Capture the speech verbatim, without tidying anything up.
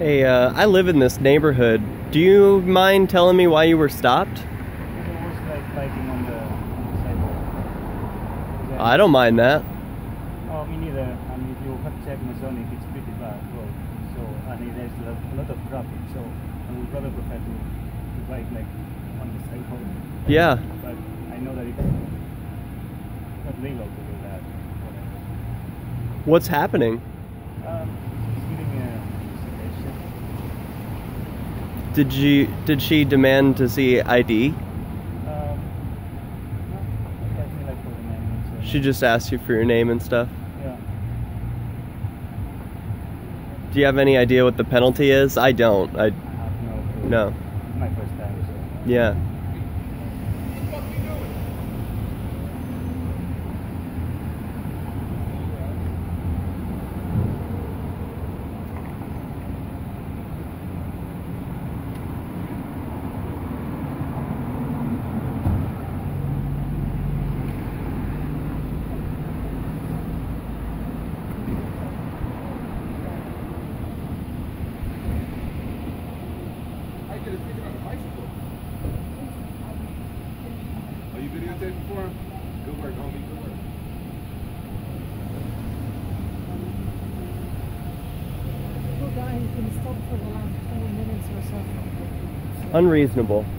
Hey, uh, I live in this neighborhood. Do you mind telling me why you were stopped? It was like biking on the, on the sidewalk. Then, I don't mind that. oh, me neither. I mean, if you have checked my zone, it's pretty bad road. So, and there's a lot of traffic. So, I would rather prefer to, to bike like on the sidewalk. Yeah. But I know that it's not legal to do that. What's happening? Um, it's giving a citation. Did she did she demand to see I D? Um, no, I think like for the name. So She just asked you for your name and stuff. yeah. Do you have any idea what the penalty is? I don't. I I have no clue. no. It's my first time. So. Yeah. Are you videotaping for him? Good work, homie. Good work. Poor guy, he's been stopped for the last twenty minutes or so. Unreasonable.